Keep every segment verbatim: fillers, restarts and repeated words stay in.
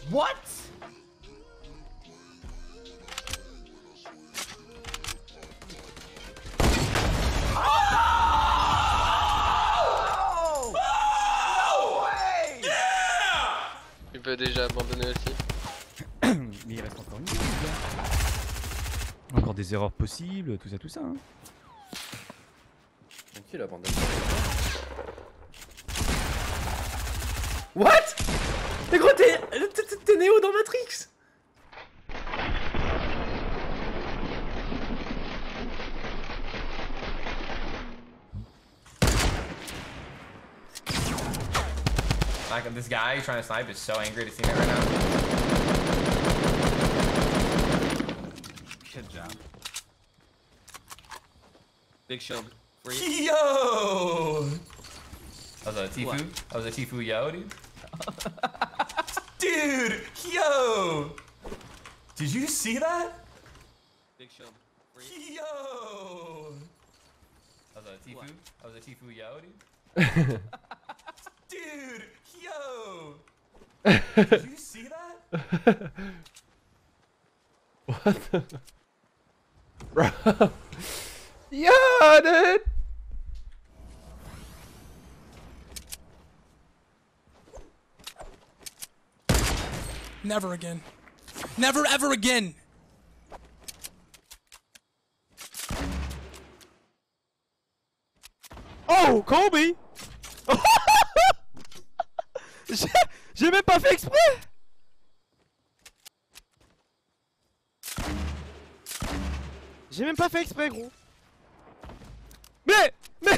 What? Tu peux déjà abandonner aussi. Mais il reste encore une game, les gars. Encore des erreurs possibles, tout ça, tout ça. Hein. Tranquille, abandonne. What? Mais gros, t'es t'es Néo dans Matrix. Like this guy trying to snipe is so angry to see me right now. Good job. Big shield. For you. Yo! That was a Tifu? What? That was a Tifu yo, dude? Dude! Yo! Did you see that? Big shield. For you. Yo! That was a Tifu? What? That was a Tifu yo, dude? Dude! Yo! Did you see that? What the? Bro. Yeah, dude! Never again. Never ever again! Oh, Kobe! J'ai même pas fait exprès! J'ai même pas fait exprès, gros! Mais! Mais!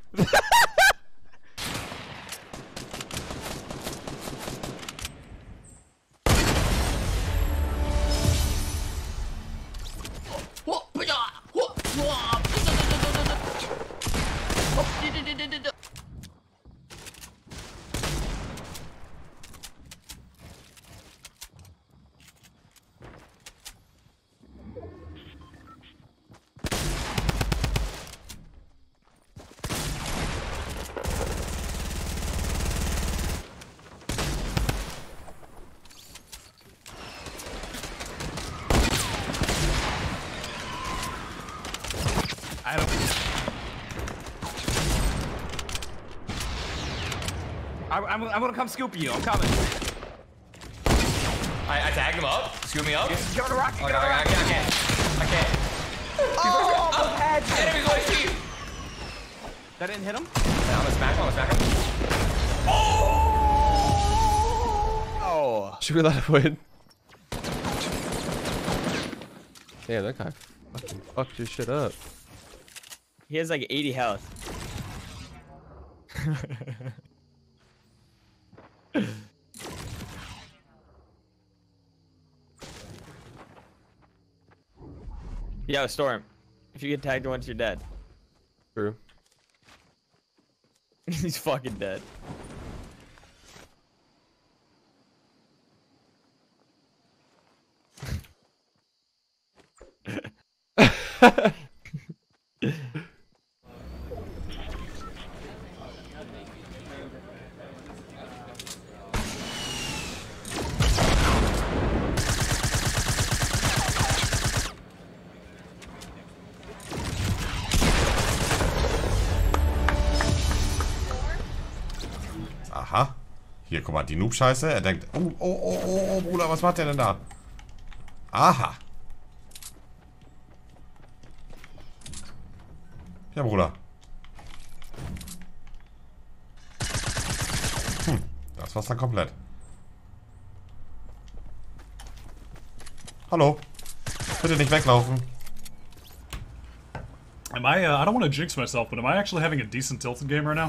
I don't. I, I'm, I'm gonna come scoop you. I'm coming. I, I tagged him up. Scoop me up. Get on the rocket. Oh, Get no, on the I, I rocket. can't. I can't. Oh, oh, head. Enemies on his team. That didn't hit him. Yeah, I'm gonna smack him. I'm gonna smack him. Oh. Should we let him win? Damn, that guy fucking fucked your shit up. He has like eighty health. Yo, Storm. If you get tagged once, you're dead. True. He's fucking dead. Aha. Hier, guck mal, die Noob-Scheiße. Er denkt, oh, oh, oh, oh, oh, Bruder, was macht der denn da? Aha. Ja, Bruder. Hm, das war's dann komplett. Hallo. Bitte nicht weglaufen. Am I, uh, I don't want to jinx myself, but am I actually having a decent Tilted game right now?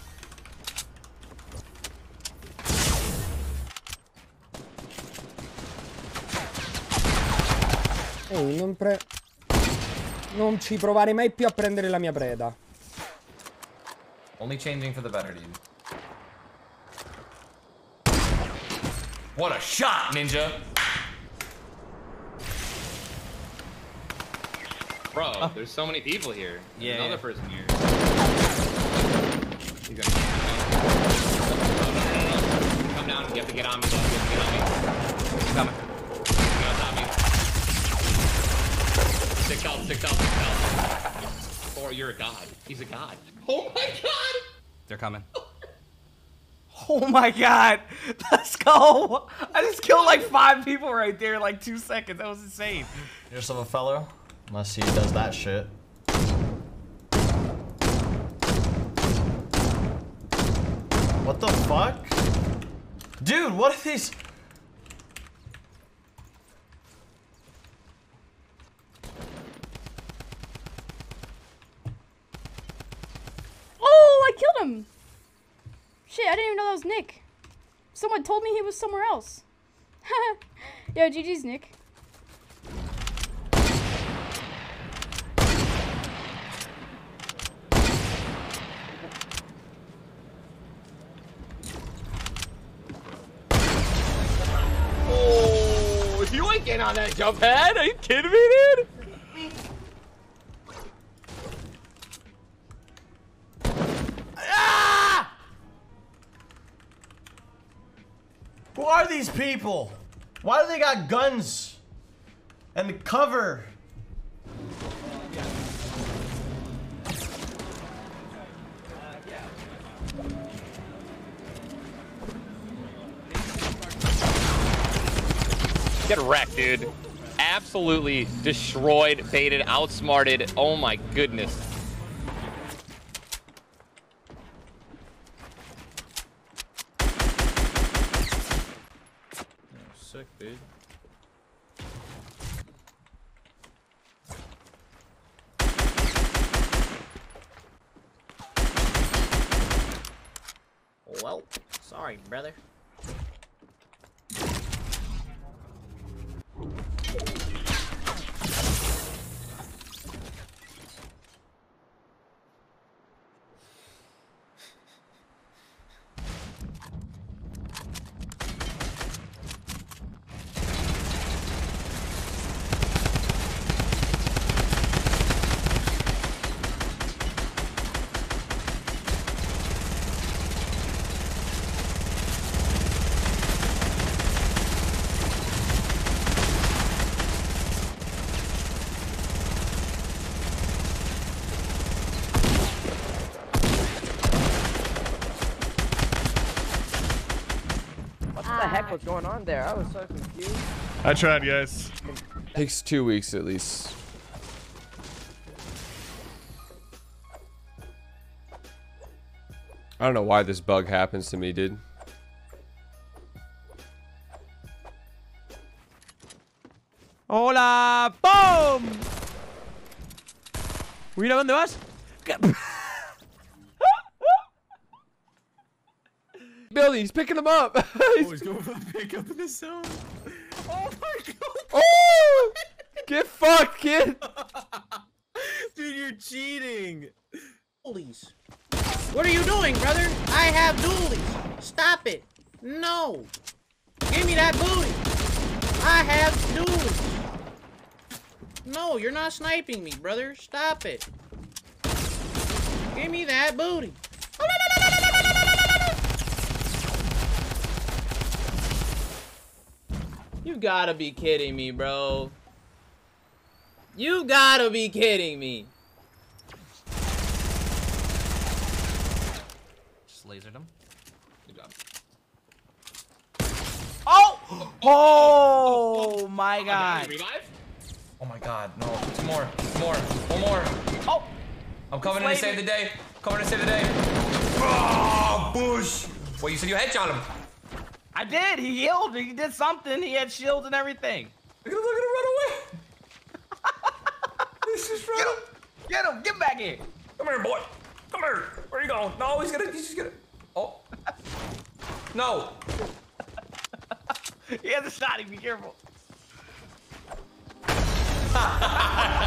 Ehi, non pre... Non ci provare mai più a prendere la mia preda. Only changing for the better, dude. What a shot, Ninja! Bro, oh. There's so many people here. There's yeah, another yeah. person here. He's gonna... down. You have to get on me. You have to get on me. Coming. Get on top of me. Six health, six health, six health. Or you're a god. He's a god. Oh my god! They're coming. Oh my god. Let's go. I just killed like five people right there in like two seconds. That was insane. Yourself a fellow, unless he does that shit. What the fuck? Dude, what are these? Oh, I killed him. Shit, I didn't even know that was Nick. Someone told me he was somewhere else. Yo, G G's Nick. Oh, you ain't getting on that jump pad. Are you kidding me, dude? Ah! Who are these people? Why do they got guns and cover? Get wrecked, dude. Absolutely destroyed, baited, outsmarted. Oh my goodness. Sick, dude. Well, sorry, brother. What the heck was going on there? I was so confused. I tried, guys. Takes two weeks at least. I don't know why this bug happens to me, dude. Hola, boom! Mira dónde vas. Billy, he's picking him up. Oh, he's going for the pickup in the zone. Oh my god! Oh! Get fucked, kid. Dude, you're cheating. Dualies. What are you doing, brother? I have dualies. Stop it. No. Give me that booty. I have dualies. No, you're not sniping me, brother. Stop it. Give me that booty. You gotta be kidding me, bro. You gotta be kidding me. Just lasered him. Good job. Oh! Oh my god. Revive? Oh my god, no. Two more. Two more. One more. Oh! I'm coming in to save the day. Coming to save the day. Oh, bush. Wait, you said you headshot him. I did. He healed. He did something. He had shields and everything. Look at him, look at him run away. This is Get him. Get him. Get back here. Come here, boy. Come here. Where are you going? No, he's gonna, he's just gonna. Oh. No. He has a shot. Be careful.